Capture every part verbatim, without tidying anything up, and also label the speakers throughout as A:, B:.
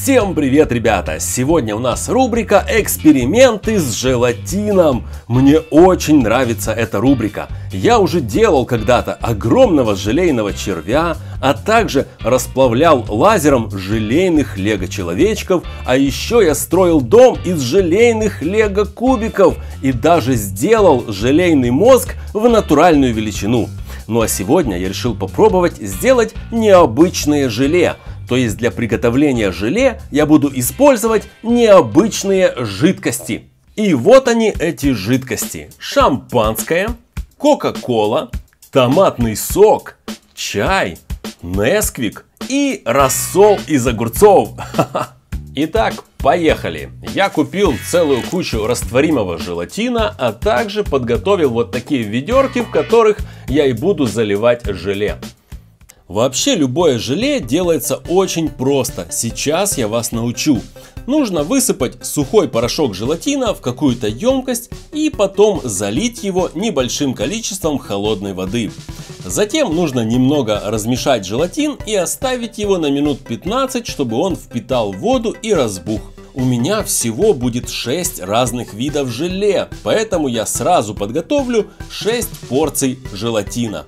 A: Всем привет, ребята! Сегодня у нас рубрика «Эксперименты с желатином». Мне очень нравится эта рубрика. Я уже делал когда-то огромного желейного червя, а также расплавлял лазером желейных лего-человечков, а еще я строил дом из желейных лего-кубиков и даже сделал желейный мозг в натуральную величину. Ну а сегодня я решил попробовать сделать необычное желе. То есть для приготовления желе я буду использовать необычные жидкости. И вот они, эти жидкости. Шампанское, кока-кола, томатный сок, чай, несквик и рассол из огурцов. Итак, поехали. Я купил целую кучу растворимого желатина, а также подготовил вот такие ведерки, в которых я и буду заливать желе. Вообще любое желе делается очень просто. Сейчас я вас научу. Нужно высыпать сухой порошок желатина в какую-то емкость и потом залить его небольшим количеством холодной воды. Затем нужно немного размешать желатин и оставить его на минут пятнадцать, чтобы он впитал воду и разбух. У меня всего будет шесть разных видов желе, поэтому я сразу подготовлю шесть порций желатина.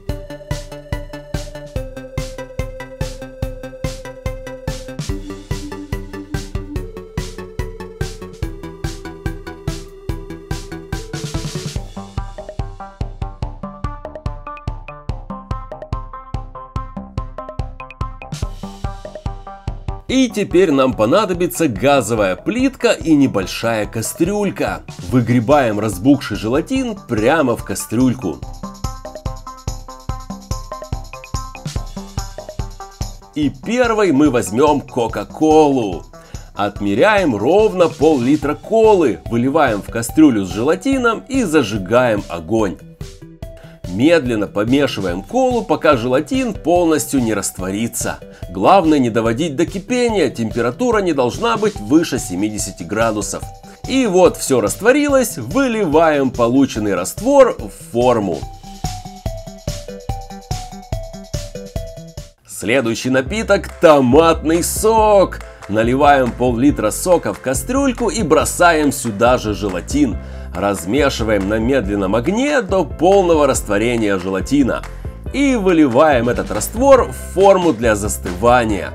A: И теперь нам понадобится газовая плитка и небольшая кастрюлька. Выгребаем разбухший желатин прямо в кастрюльку. И первой мы возьмем кока-колу. Отмеряем ровно пол-литра колы, выливаем в кастрюлю с желатином и зажигаем огонь. Медленно помешиваем колу, пока желатин полностью не растворится. Главное не доводить до кипения, температура не должна быть выше семидесяти градусов. И вот все растворилось, выливаем полученный раствор в форму. Следующий напиток – томатный сок. Наливаем пол-литра сока в кастрюльку и бросаем сюда же желатин. Размешиваем на медленном огне до полного растворения желатина. И выливаем этот раствор в форму для застывания.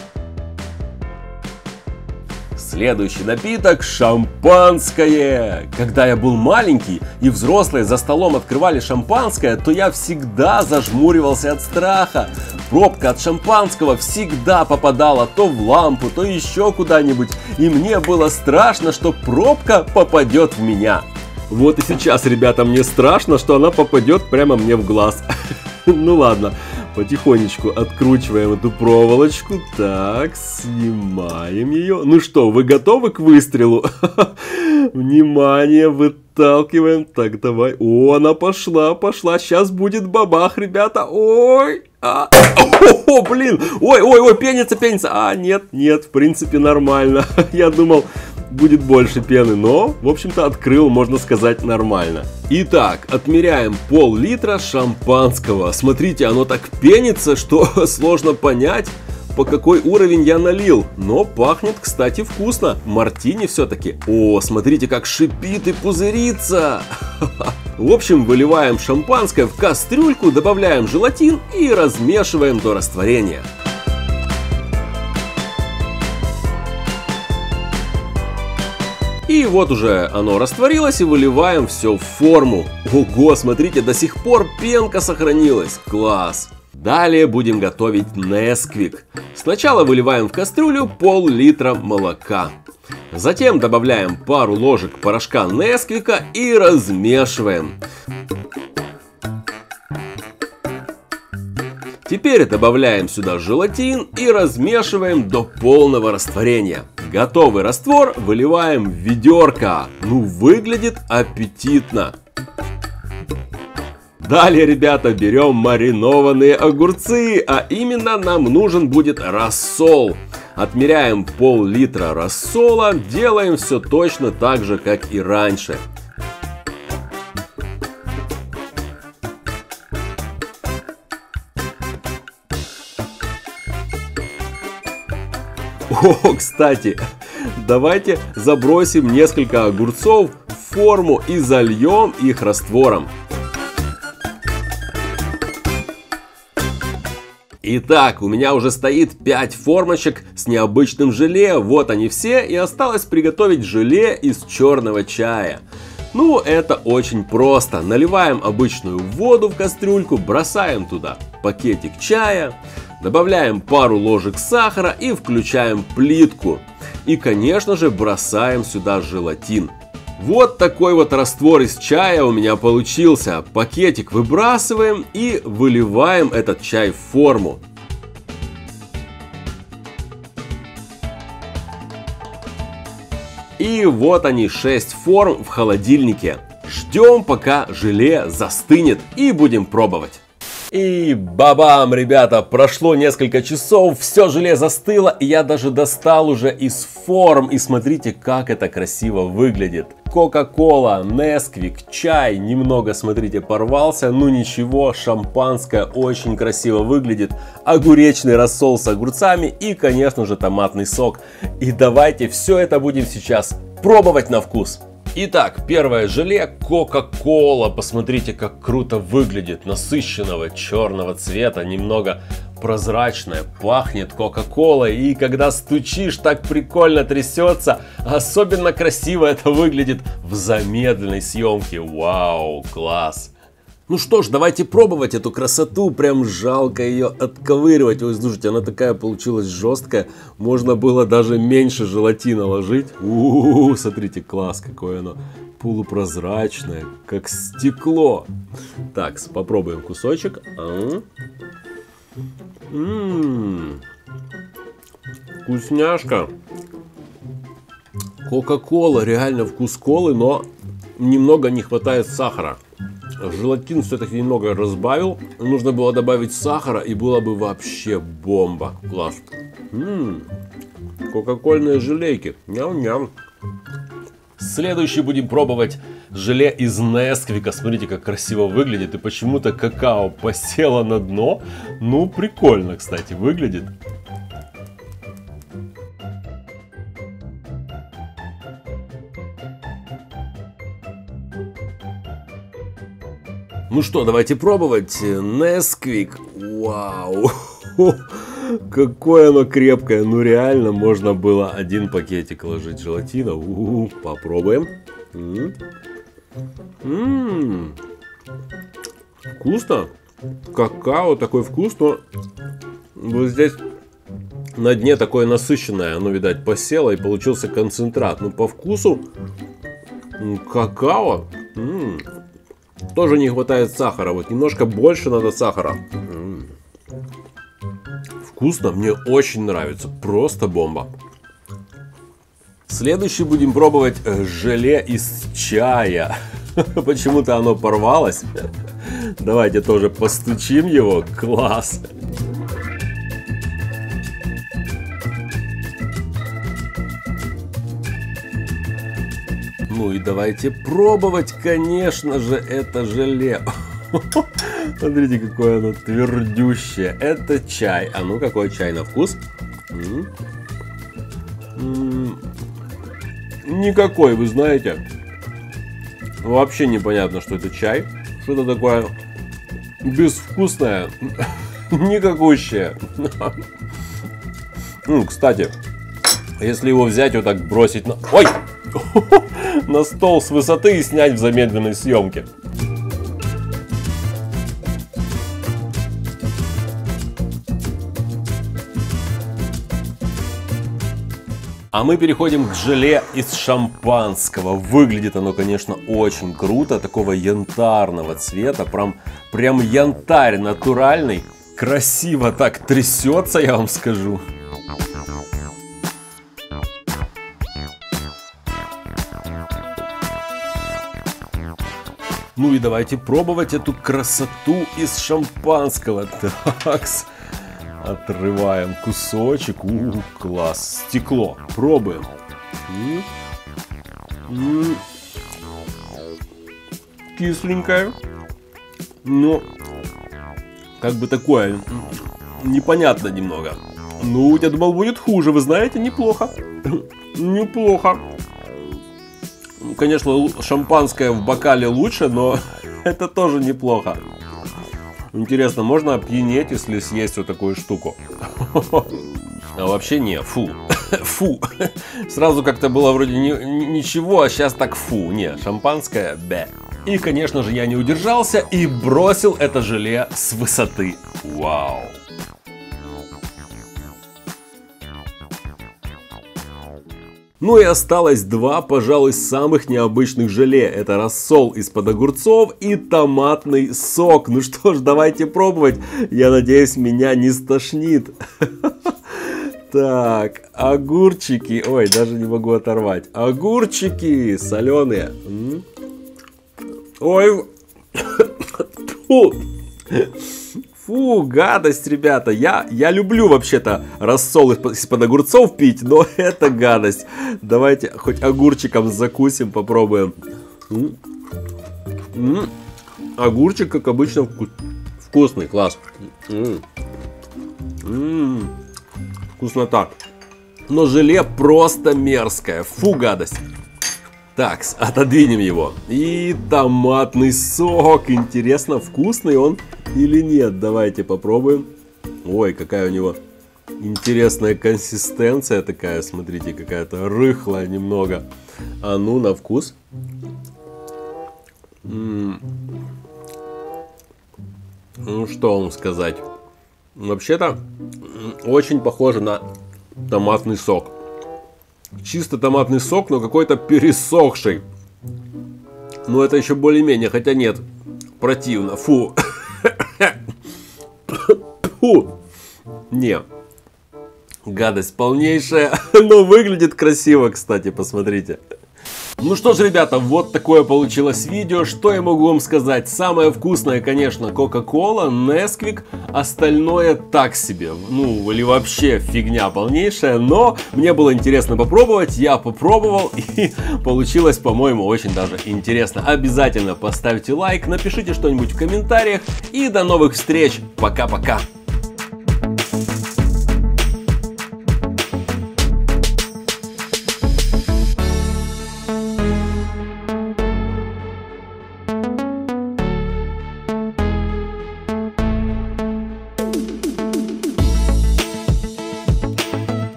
A: Следующий напиток – шампанское. Когда я был маленький и взрослые за столом открывали шампанское, то я всегда зажмуривался от страха. Пробка от шампанского всегда попадала то в лампу, то еще куда-нибудь. И мне было страшно, что пробка попадет в меня. Вот и сейчас, ребята, мне страшно, что она попадет прямо мне в глаз. Ну ладно, потихонечку откручиваем эту проволочку. Так, снимаем ее. Ну что, вы готовы к выстрелу? Внимание, выталкиваем. Так, давай. О, она пошла, пошла. Сейчас будет бабах, ребята. Ой. А. О, блин. Ой, ой, ой, пенится, пенится. А, нет, нет, в принципе нормально. Я думал, будет больше пены, но, в общем-то, открыл, можно сказать, нормально. Итак, отмеряем пол-литра шампанского. Смотрите, оно так пенится, что сложно понять, по какой уровень я налил. Но пахнет, кстати, вкусно. Мартини все-таки. О, смотрите, как шипит и пузырится. В общем, выливаем шампанское в кастрюльку, добавляем желатин и размешиваем до растворения. И вот уже оно растворилось, и выливаем все в форму. Ого, смотрите, до сих пор пенка сохранилась. Класс! Далее будем готовить несквик. Сначала выливаем в кастрюлю пол-литра молока. Затем добавляем пару ложек порошка несквика и размешиваем. Теперь добавляем сюда желатин и размешиваем до полного растворения. Готовый раствор выливаем в ведерко. Ну, выглядит аппетитно. Далее, ребята, берем маринованные огурцы, а именно нам нужен будет рассол. Отмеряем пол-литра рассола, делаем все точно так же, как и раньше. О, кстати, давайте забросим несколько огурцов в форму и зальем их раствором. Итак, у меня уже стоит пять формочек с необычным желе. Вот они все, и осталось приготовить желе из черного чая. Ну, это очень просто. Наливаем обычную воду в кастрюльку, бросаем туда пакетик чая, добавляем пару ложек сахара и включаем плитку. И, конечно же, бросаем сюда желатин. Вот такой вот раствор из чая у меня получился. Пакетик выбрасываем и выливаем этот чай в форму. И вот они, шесть форм в холодильнике. Ждем, пока желе застынет, и будем пробовать. И бабам, ребята, прошло несколько часов, все желе застыло, и я даже достал уже из форм. И смотрите, как это красиво выглядит. Кока-кола, Несквик, чай немного, смотрите, порвался. Ну ничего, шампанское очень красиво выглядит. Огуречный рассол с огурцами и, конечно же, томатный сок. И давайте все это будем сейчас пробовать на вкус. Итак, первое желе Кока-кола. Посмотрите, как круто выглядит. Насыщенного черного цвета, немного прозрачное, пахнет Кока-колой. И когда стучишь, так прикольно трясется. Особенно красиво это выглядит в замедленной съемке. Вау, класс! Ну что ж, давайте пробовать эту красоту. Прям жалко ее отковыривать. Ой, слушайте, она такая получилась жесткая. Можно было даже меньше желатина ложить. У-у-у, смотрите, класс, какое оно полупрозрачное, как стекло. Так, попробуем кусочек. М-м-м. Вкусняшка. Кока-кола, реально вкус колы, но немного не хватает сахара. Желатин все-таки немного разбавил. Нужно было добавить сахара, и было бы вообще бомба. Класс. Ммм, кока-кольные желейки. Ням-ням. Следующий будем пробовать желе из Несквика. Смотрите, как красиво выглядит. И почему-то какао посело на дно. Ну, прикольно, кстати, выглядит. Ну что, давайте пробовать. Несквик. Вау. Какое оно крепкое. Ну реально, можно было один пакетик ложить желатина. У-у-у. Попробуем. М-м-м. Вкусно. Какао такой вкус, но вот здесь на дне такое насыщенное. Оно, видать, посело, и получился концентрат. Ну по вкусу какао. М-м. Тоже не хватает сахара. Вот немножко больше надо сахара. М-м. Вкусно, мне очень нравится. Просто бомба. Следующий будем пробовать желе из чая. Почему-то оно порвалось. Давайте тоже постучим его. Класс. Ну и давайте пробовать, конечно же, это желе. Смотрите, какое оно твердющее. Это чай. А ну, какой чай на вкус? М-м-м. Никакой, вы знаете. Вообще непонятно, что это чай. Что-то такое безвкусное. Никакущее. Ну, кстати, если его взять, вот так бросить на... Ой! На стол с высоты и снять в замедленной съемке. А мы переходим к желе из шампанского. Выглядит оно, конечно, очень круто. Такого янтарного цвета. Прям, прям янтарь натуральный. Красиво так трясется, я вам скажу. Ну и давайте пробовать эту красоту из шампанского. Такс. Отрываем кусочек. У, класс. Стекло. Пробуем. М-м-м. Кисленькое. Но как бы такое непонятно немного. Ну, я думал, будет хуже, вы знаете, неплохо. Неплохо. Конечно, шампанское в бокале лучше, но это тоже неплохо. Интересно, можно опьянеть, если съесть вот такую штуку? А вообще не, фу. Фу. Сразу как-то было вроде ни, ничего, а сейчас так фу. Не, шампанское, бе. И, конечно же, я не удержался и бросил это желе с высоты. Вау. Ну и осталось два, пожалуй, самых необычных желе. Это рассол из-под огурцов и томатный сок. Ну что ж, давайте пробовать. Я надеюсь, меня не стошнит. Так, огурчики. Ой, даже не могу оторвать. Огурчики соленые. Ой. Фу. Фу, гадость, ребята. Я, я люблю вообще-то рассол из-под огурцов пить, но это гадость. Давайте хоть огурчиком закусим, попробуем. М-м-м. Огурчик, как обычно, вкус... вкусный, класс. М-м-м. Вкуснота. Но желе просто мерзкое. Фу, гадость. Так, отодвинем его. И томатный сок. Интересно, вкусный он или нет? Давайте попробуем. Ой, какая у него интересная консистенция такая. Смотрите, какая-то рыхлая немного. А ну, на вкус. М-м. Ну, что вам сказать? Вообще-то, очень похоже на томатный сок. Чисто томатный сок, но какой-то пересохший. Но это еще более-менее, хотя нет. Противно. Фу. Фу. Не. Гадость полнейшая. Но выглядит красиво, кстати, посмотрите. Ну что ж, ребята, вот такое получилось видео. Что я могу вам сказать? Самое вкусное, конечно, Кока-Кола, Несквик. Остальное так себе. Ну, или вообще фигня полнейшая. Но мне было интересно попробовать. Я попробовал. И получилось, по-моему, очень даже интересно. Обязательно поставьте лайк, напишите что-нибудь в комментариях. И до новых встреч. Пока-пока.